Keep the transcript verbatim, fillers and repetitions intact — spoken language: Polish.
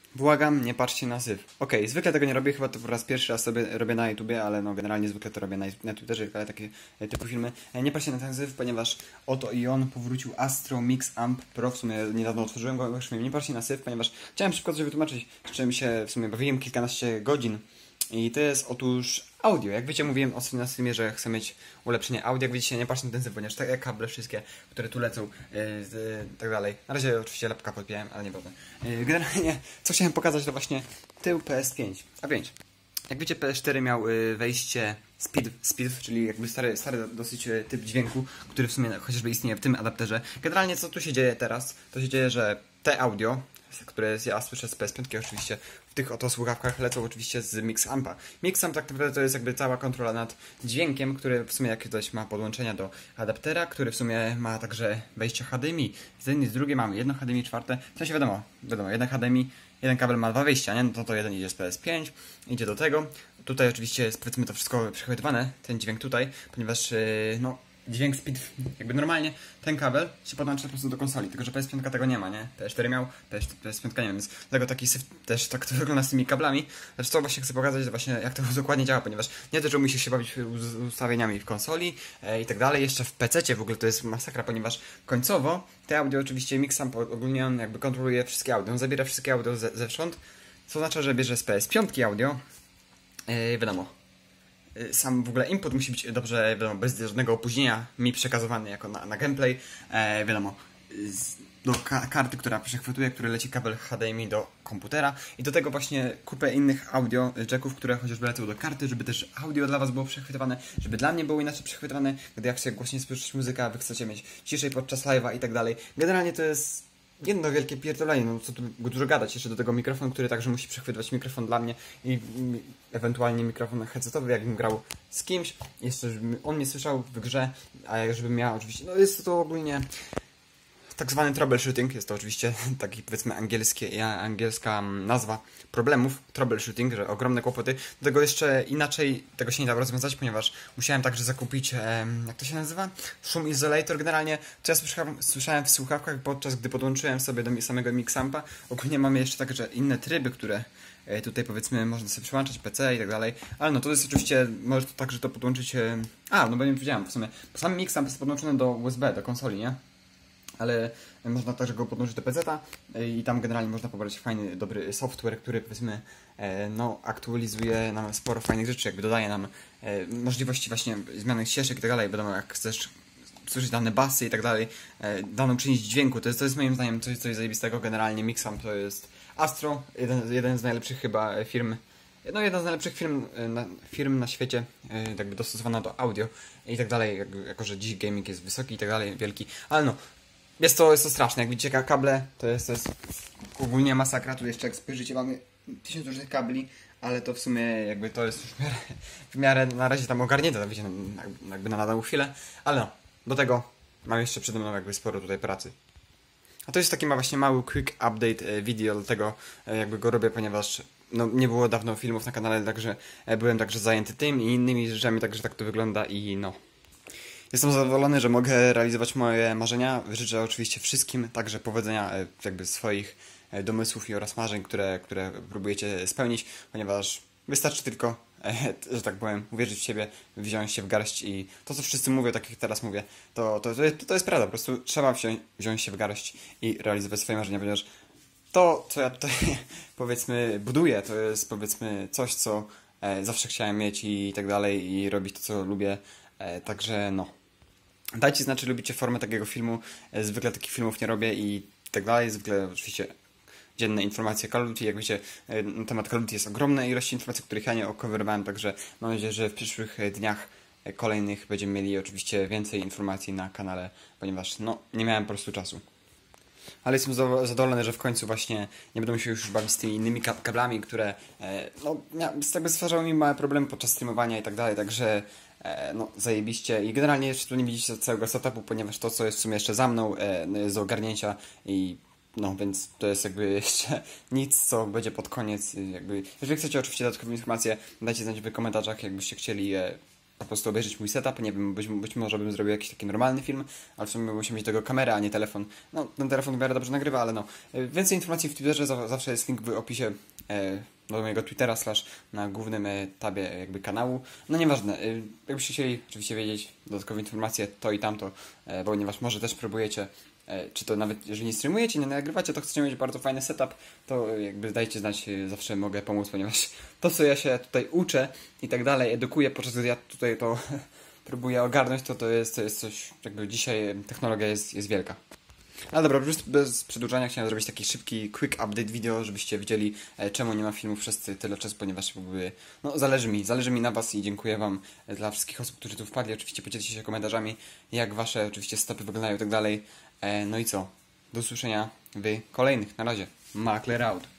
Błagam, nie patrzcie na syf. Okej, zwykle tego nie robię, chyba to po raz pierwszy raz sobie robię na YouTubie, ale no generalnie zwykle to robię na, na Twitterze, ale takie e, typu filmy. E, nie patrzcie na ten syf, ponieważ oto i on powrócił Astro Mix Amp Pro, w sumie niedawno otworzyłem go, już nie patrzcie na syf, ponieważ chciałem szybko coś wytłumaczyć, z czym się w sumie bawiłem kilkanaście godzin. I to jest otóż audio. Jak wiecie, mówiłem o na streamie, że chcę mieć ulepszenie audio. Jak widzicie, nie patrzę na ten syf, ponieważ te kable wszystkie, które tu lecą, yy, yy, tak dalej. Na razie oczywiście lepka podpiąłem, ale nie problem. Yy, generalnie, co chciałem pokazać, to właśnie tył P S pięć. A pięć. Jak wiecie, P S cztery miał yy, wejście speed, speed, czyli jakby stary, stary dosyć yy, typ dźwięku, który w sumie chociażby istnieje w tym adapterze. Generalnie, co tu się dzieje teraz? To się dzieje, że te audio, które ja słyszę z P S pięć oczywiście, w tych oto słuchawkach lecą oczywiście z Mixampa. Mixamp tak naprawdę to jest jakby cała kontrola nad dźwiękiem, który w sumie jakieś ma podłączenia do adaptera, który w sumie ma także wejście H D M I. Z jednej z drugiej mamy jedno H D M I czwarte, w sensie wiadomo, wiadomo, jeden H D M I, jeden kabel ma dwa wejścia, nie? No to, to jeden idzie z P S pięć, idzie do tego. Tutaj oczywiście jest, powiedzmy, to wszystko przechwytywane, ten dźwięk tutaj, ponieważ yy, no dźwięk speed, jakby normalnie ten kabel się podłącza po prostu do konsoli, tylko że P S pięć tego nie ma, nie? P S cztery miał, P S pięć nie ma, więc dlatego taki syf też tak to wygląda z tymi kablami. Znaczy co właśnie chcę pokazać, że właśnie jak to dokładnie działa, ponieważ nie to, że musisz się bawić z ustawieniami w konsoli e, i tak dalej, jeszcze w pececie w ogóle to jest masakra, ponieważ końcowo te audio oczywiście Mixamp ogólnie on jakby kontroluje wszystkie audio, on zabiera wszystkie audio ze, zewsząd, co oznacza, że bierze z P S pięć audio, e, wiadomo. Sam w ogóle input musi być dobrze, wiadomo, bez żadnego opóźnienia mi przekazywany jako na, na gameplay, e, wiadomo, z, do ka karty, która przechwytuje, który leci kabel H D M I do komputera i do tego właśnie kupę innych audio jacków, które chociażby lecą do karty, żeby też audio dla was było przechwytywane, żeby dla mnie było inaczej przechwytywane, gdy jak chcę głośniej słyszeć muzykę, a wy chcecie mieć ciszej podczas live'a i tak dalej. Generalnie to jest jedno wielkie pierdolenie, no co tu dużo gadać, jeszcze do tego mikrofon, który także musi przechwytywać mikrofon dla mnie i m, ewentualnie mikrofon headsetowy, jakbym grał z kimś, jeszcze żeby on mnie słyszał w grze, a żebym ja oczywiście, no jest to ogólnie tak zwany troubleshooting, jest to oczywiście taki powiedzmy angielskie, angielska nazwa problemów, troubleshooting, że ogromne kłopoty. Do tego jeszcze inaczej tego się nie dało rozwiązać, ponieważ musiałem także zakupić, em, jak to się nazywa? Szum izolator. Generalnie to ja słyszałem, słyszałem w słuchawkach podczas gdy podłączyłem sobie do samego Mixampa. Ogólnie mamy jeszcze także inne tryby, które tutaj powiedzmy można sobie przełączać P C i tak dalej, ale no to jest oczywiście, możesz to także to podłączyć, a no bo nie powiedziałem w sumie, bo sam Mixamp jest podłączony do U S B, do konsoli, nie? Ale można także go podłączyć do P C-ta i tam generalnie można pobrać fajny, dobry software, który powiedzmy no, aktualizuje nam sporo fajnych rzeczy, jakby dodaje nam możliwości właśnie zmiany ścieżek i tak dalej, wiadomo, jak chcesz słyszeć dane basy i tak dalej, daną przynieść dźwięku, to jest, to jest moim zdaniem coś, coś zajebistego. Generalnie Mixamp to jest Astro, jeden, jeden z najlepszych chyba firm, no jedna z najlepszych firm na, firm na świecie, jakby dostosowana do audio i tak dalej, jako, jako że dziś gaming jest wysoki i tak dalej, wielki, ale no, jest to, jest to straszne, jak widzicie kable, to jest, to jest ogólnie masakra, tu jeszcze jak spojrzycie mamy tysiąc różnych kabli, ale to w sumie jakby to jest już w miarę, w miarę na razie tam ogarnięte, wiecie, jakby na daną chwilę, ale no, do tego mam jeszcze przede mną jakby sporo tutaj pracy. A to jest taki ma właśnie mały quick update video, dlatego jakby go robię, ponieważ no, nie było dawno filmów na kanale, także byłem także zajęty tym i innymi rzeczami, także tak to wygląda i no. Jestem zadowolony, że mogę realizować moje marzenia. Życzę oczywiście wszystkim także powodzenia jakby swoich domysłów i oraz marzeń, które, które próbujecie spełnić, ponieważ wystarczy tylko, że tak powiem, uwierzyć w siebie, wziąć się w garść i to, co wszyscy mówią, tak jak teraz mówię, to, to, to, to jest prawda, po prostu trzeba wziąć, wziąć się w garść i realizować swoje marzenia, ponieważ to, co ja tutaj powiedzmy buduję, to jest powiedzmy coś, co zawsze chciałem mieć i tak dalej i robić to, co lubię, także no. Dajcie znać, czy lubicie formę takiego filmu. Zwykle takich filmów nie robię i tak dalej. Zwykle oczywiście dzienne informacje Call of Duty. Jak wiecie, na temat Call of Duty jest ogromna ilość informacji, których ja nie coverowałem, także mam nadzieję, że w przyszłych dniach kolejnych będziemy mieli oczywiście więcej informacji na kanale, ponieważ no, nie miałem po prostu czasu. Ale jestem zadowolony, że w końcu właśnie nie będę się już bawić z tymi innymi kablami, które no, jakby stwarzały mi małe problemy podczas streamowania i tak dalej, także no zajebiście i generalnie jeszcze tu nie widzicie całego setupu, ponieważ to, co jest w sumie jeszcze za mną, jest do ogarnięcia i no więc to jest jakby jeszcze nic, co będzie pod koniec, jakby jeżeli chcecie oczywiście dodatkowe informacje, dajcie znać w komentarzach, jakbyście chcieli po prostu obejrzeć mój setup, nie wiem, być, być może bym zrobił jakiś taki normalny film, ale w sumie muszę mieć tego kamerę, a nie telefon. No, ten telefon w miarę dobrze nagrywa, ale no. Więcej informacji w Twitterze, zawsze jest link w opisie e, do mojego Twittera, slash na głównym e, tabie jakby kanału. No nieważne, e, jakbyście chcieli oczywiście wiedzieć dodatkowe informacje, to i tamto, e, ponieważ może też próbujecie, e, czy to nawet jeżeli nie streamujecie, nie nagrywacie, to chcecie mieć bardzo fajny setup, to jakby dajcie znać, e, zawsze mogę pomóc, ponieważ to, co ja się tutaj uczę i tak dalej, edukuję, podczas gdy ja tutaj to próbuję ogarnąć, to to jest, to jest coś, jakby dzisiaj technologia jest, jest wielka. Ale dobra, bez, bez przedłużania chciałem zrobić taki szybki quick update video, żebyście wiedzieli, e, czemu nie ma filmów przez tyle czasu, ponieważ jakby, no zależy mi, zależy mi na was i dziękuję wam e, dla wszystkich osób, którzy tu wpadli. Oczywiście podzielcie się komentarzami, jak wasze oczywiście stopy wyglądają i tak dalej. E, no i co? Do usłyszenia w kolejnych. Na razie. Makler out.